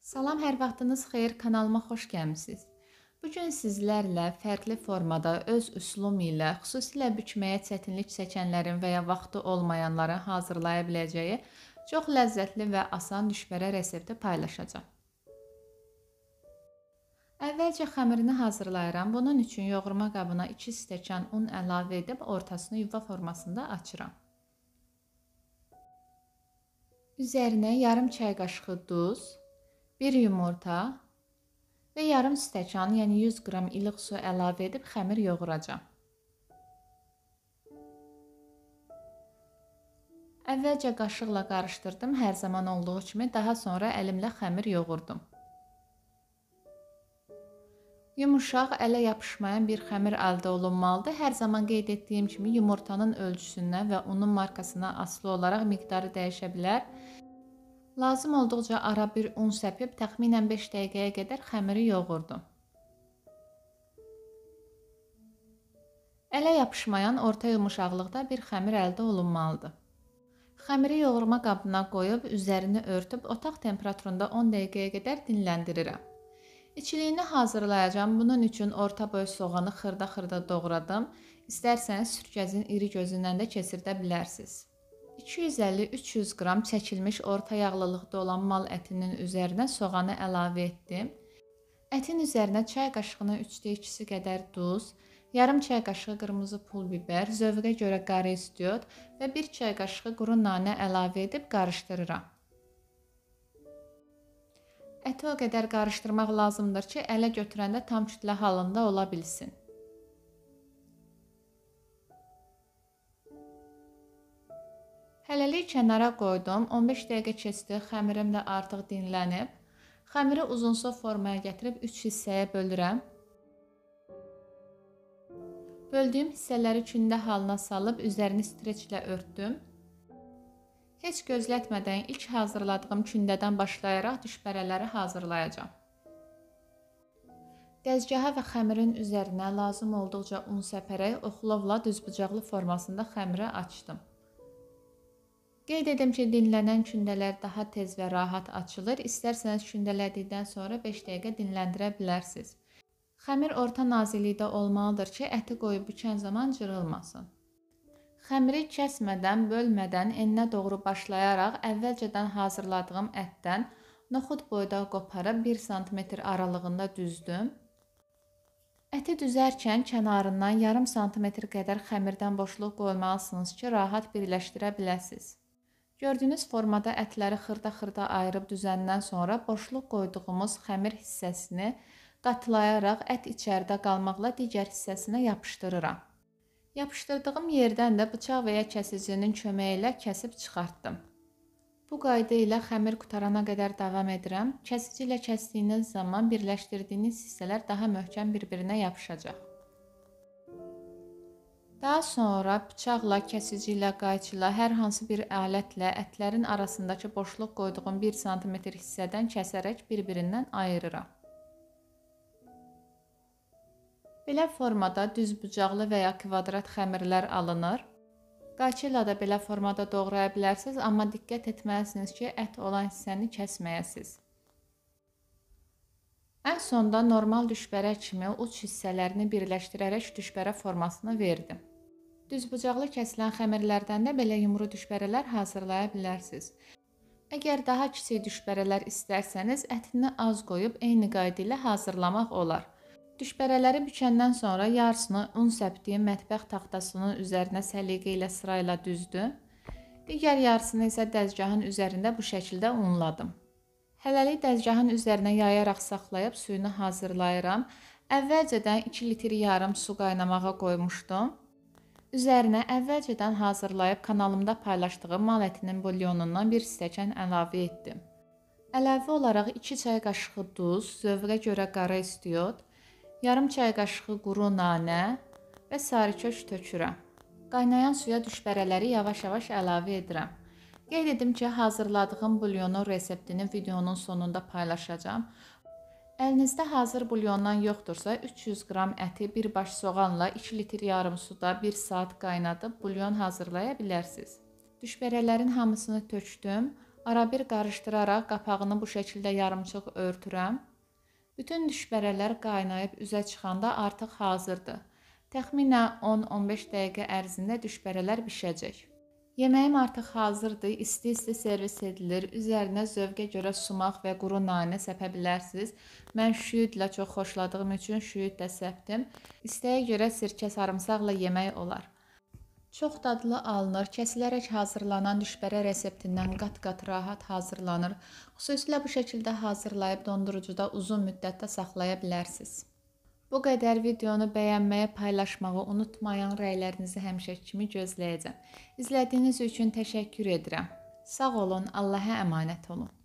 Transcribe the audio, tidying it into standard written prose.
Salam, hər vaxtınız xeyir, kanalıma xoş gəlmisiniz. Bu gün sizlərlə fərqli formada öz üslubum ilə, xüsusilə bükməyə çətinlik çəkənlərin və ya vaxtı olmayanların hazırlaya biləcəyi çox ləzzətli və asan düşbərə resepti paylaşacağam. Əvvəlcə xəmirini hazırlayıram. Bunun üçün yoğurma qabına 2 stəkan un əlavə edib ortasını yuva formasında açıram. Üzərinə yarım çay qaşığı duz, 1 yumurta və yarım stəkan, yəni 100 qram ilıq su əlavə edib xəmir yoğuracağam. Əvvəlcə qaşıqla qarışdırdım, hər zaman olduğu kimi, daha sonra əlimlə xəmir yoğurdum. Yumuşaq, ələ yapışmayan bir xəmir əldə olunmalıdır. Hər zaman qeyd etdiyim kimi yumurtanın ölçüsündən və unun markasına asılı olaraq miqdarı dəyişə bilər. Lazım olduqca ara bir un səpib təxminən 5 dəqiqəyə qədər xəmiri yoğurdum. Ələ yapışmayan orta yumuşaqlıqda bir xəmir əldə olunmalıdır. Xəmiri yoğurma qabına qoyub üzərini örtüb otaq temperaturunda 10 dəqiqəyə qədər dinləndirirəm. İçiliyini hazırlayacağım. Bunun üçün orta boy soğanı xırda-xırda doğradım. İstərsəniz sürgəcin iri gözündən də keçirdə bilərsiniz. 250-300 qram çəkilmiş orta yağlılıqda olan mal ətinin üzərinə soğanı əlavə etdim. Ətin üzərinə çay qaşığının 3/2 qədər duz, yarım çay qaşığı qırmızı pul biber, zövqə görə qara istiot və 1 çay qaşığı quru nanə əlavə edib qarışdırıram. Əti o qədər qarışdırmaq lazımdır ki, ələ götürəndə tam kütlə halında ola bilsin. Hələlik kənara qoydum. 15 dəqiqə keçdi, xəmirim də artıq dinlənib. Xəmiri uzunsov formaya gətirib 3 hissəyə bölürəm. Böldüyüm hissələri kündə halına salıb üzərini streçlə örtdüm. Heç gözlətmədən ilk hazırladığım kündədən başlayaraq düşbərələri hazırlayacağam. Dəzgaha və xəmirin üzərinə lazım olduqca un səpərək oxlovla düzbucaqlı formasında xəmiri açdım. Qeyd edim ki, dinlənən kündələr daha tez və rahat açılır. İstərsəniz kündələdikdən sonra 5 dəqiqə dinləndirə bilərsiniz. Xəmir orta nazillikdə olmalıdır ki, əti qoyub bükən zaman cırılmasın. Xəmiri kəsmədən, bölmədən eninə doğru başlayaraq əvvəlcədən hazırladığım ətdən noxud boyda qoparıb 1 sm aralığında düzdüm. Əti düzərkən kənarından yarım santimetr qədər xəmirdən boşluq qoymalısınız ki, rahat birləşdirə biləsiniz. Gördüyünüz formada ətləri xırda-xırda ayırıb düzəndən sonra boşluq qoyduğumuz xəmir hissəsini qatılayaraq ət içəridə qalmaqla digər hissəsinə yapışdırıram. Yapışdırdığım yerdən də bıçaq və ya kəsicinin köməyi ilə kəsib çıxartdım. Bu qayda ilə xəmir qutarana qədər davam edirəm. Kəsici ilə kəsdiyiniz zaman birləşdirdiyiniz hissələr daha möhkəm bir-birinə yapışacaq. Daha sonra bıçaqla, kəsici ilə, qayçı ilə, hər hansı bir alətlə ətlərin arasındakı boşluq qoyduğum 1 sm hissədən kəsərək bir-birindən ayırıram. Belə formada düz bucaqlı və ya kvadrat xəmirlər alınır. Qayçı ilə də belə formada doğraya bilərsiniz, amma diqqət etməlisiniz ki, ət olan hissəni kəsməyəsiniz. Ən sonda normal düşbərə kimi uç hissələrini birləşdirərək düşbərə formasını verdim. Düz bucaqlı kəsilən xəmirlərdən də belə yumru düşbərələr hazırlaya bilərsiniz. Əgər daha kiçik düşbərələr istərsəniz, ətini az qoyub eyni qayda ilə hazırlamaq olar. Düşbərələri bükəndən sonra yarısını un səpdiyim mətbəx taxtasının üzərinə səliqə ilə sırayla düzdüm. Digər yarısını isə dəzgahın üzərində bu şəkildə unladım. Hələlik dəzgahın üzərinə yayaraq saxlayıb suyunu hazırlayıram. Əvvəlcədən 2 litr yarım su qaynamağa qoymuşdum. Üzərinə əvvəlcədən hazırlayıb kanalımda paylaşdığım mal ətinin bulyonundan 1 stəkan əlavə etdim. Əlavə olaraq 2 çay qaşığı duz, zövqə görə qara istiot, yarım çay qaşığı quru nanə və sarıköş tökürəm. Qaynayan suya düşbərələri yavaş-yavaş əlavə edirəm. Qeyd edim ki, hazırladığım bulyonun reseptini videonun sonunda paylaşacağam. Əlinizdə hazır bulyondan yoxdursa, 300 qram əti bir baş soğanla 2 litr yarım suda 1 saat qaynadıb bulyon hazırlaya bilərsiniz. Düşbərələrin hamısını tökdüm. Arabir qarışdıraraq qapağını bu şəkildə yarımçıq örtürəm. Bütün düşbərələr qaynayıb üzə çıxanda artıq hazırdır. Təxminən 10-15 dəqiqə ərzində düşbərələr bişəcək. Yeməyim artıq hazırdır. İsti-isti servis edilir. Üzərinə zövqə görə sumaq və quru nanə səpə bilərsiniz. Mən şüyüdlə çox xoşladığım üçün şüyüd də səpdim. İstəyə görə sirkə, sarımsaqla yemək olar. Çox dadlı alınır. Kəsilərək hazırlanan düşbərə reseptindən qat-qat rahat hazırlanır. Xüsusilə bu şəkildə hazırlayıb dondurucuda uzun müddətdə saxlaya bilərsiniz. Bu qədər videonu bəyənməyə, paylaşmağı unutmayın. Rəylərinizi həmişə kimi gözləyəcəm. İzlədiyiniz üçün təşəkkür edirəm. Sağ olun, Allah'a əmanət olun.